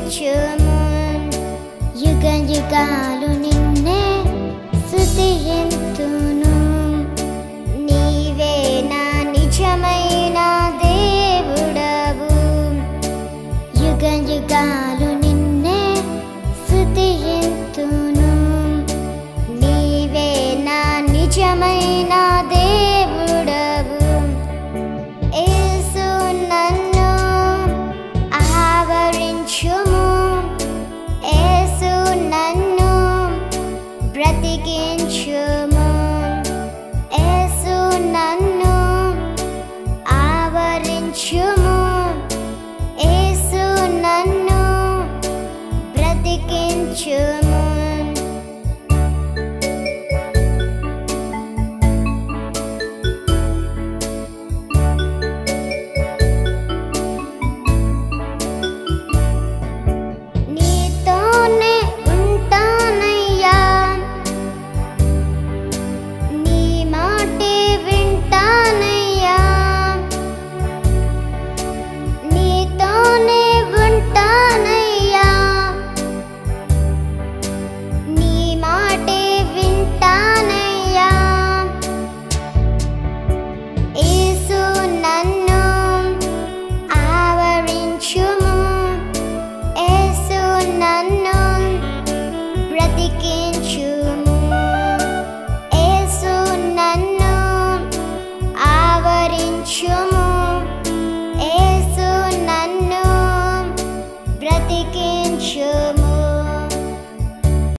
బ్రతికించుము యుగ యుగాలు నిన్నే స్తుతింతును నీవే నా నిజమైన దేవుడవు యుగ యుగాలు నిన్నే స్తుతింతును నీవే నా నిజమైన దేవుడవు యేసు నన్ను ఆవరించుము యేసు నన్ను బ్రతికించుము యేసు నన్ను ఆవరించుము యేసు నన్ను బ్రతికించుము